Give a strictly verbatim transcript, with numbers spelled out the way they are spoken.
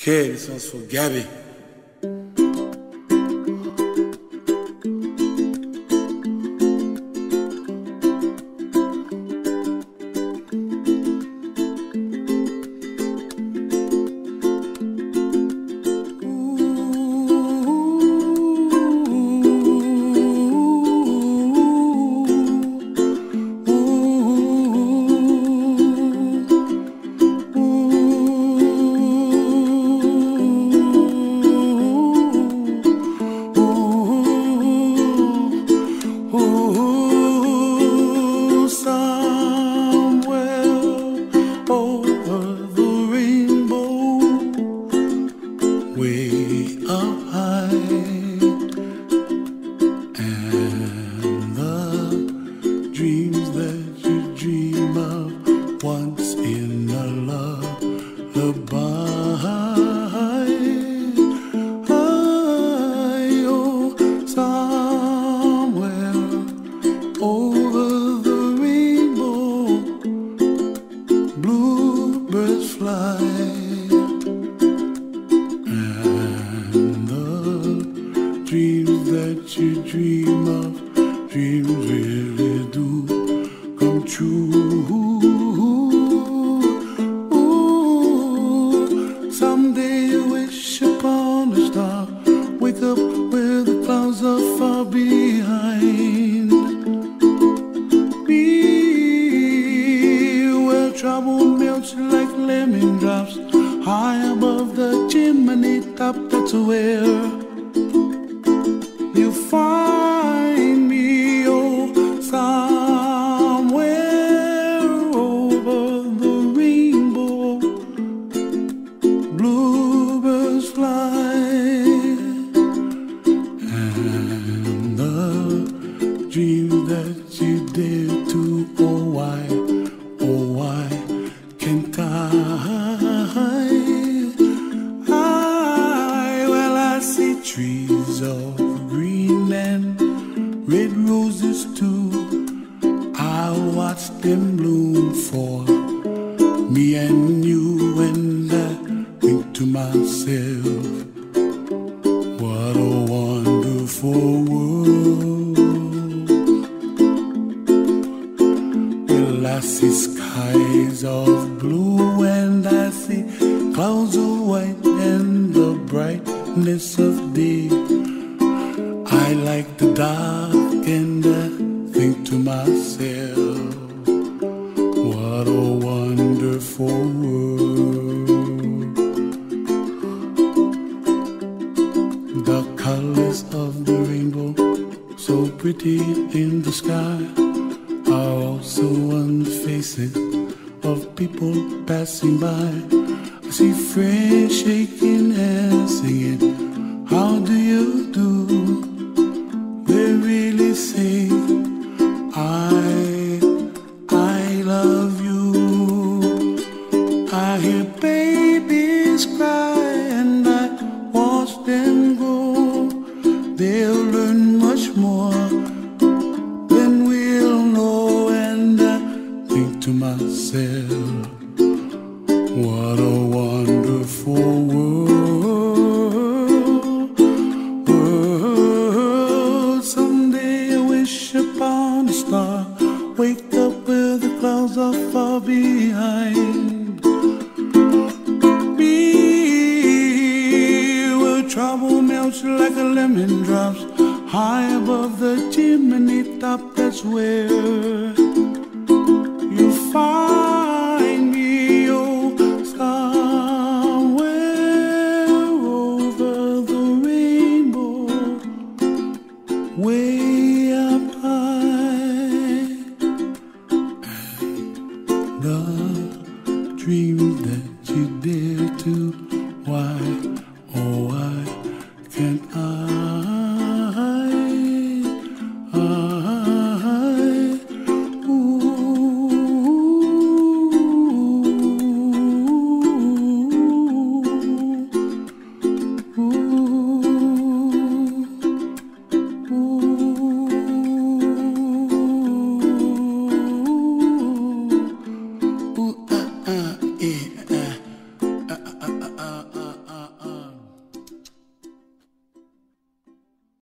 Okay, this one's for Gabby. Way up high, and the dreams that you dream of once in a lullaby. Oh, somewhere over the rainbow, bluebirds fly. Dreams that you dream of, dreams really do come true. Ooh, someday you wish upon a star, wake up where the clouds are far behind. Be where trouble melts like lemon drops, high above the chimney top. That's where you find me, oh, somewhere over the rainbow, bluebirds fly, and the dreams that you dare to, oh why, oh why can't I? I, well I see trees of green and red roses too. I watch them bloom for me and you, and I think to myself, what a wonderful world. Well, I see skies of blue and I see clouds of white and the brightness of day. I like the dark and I think to myself, what a wonderful world. The colors of the rainbow, so pretty in the sky, are also on the faces of people passing by. I see friends shaking hands singing, how do you do? They really say, I, I love you. I hear babies cry and I watch them grow. They'll learn much more than we'll know, and I think to myself, what a wonderful world. Upon a star, wake up where the clouds are far behind. Be where trouble melts like a lemon drops, high above the chimney top. That's where you find me, oh, somewhere over the rainbow, way up high, and the dreams that you dare to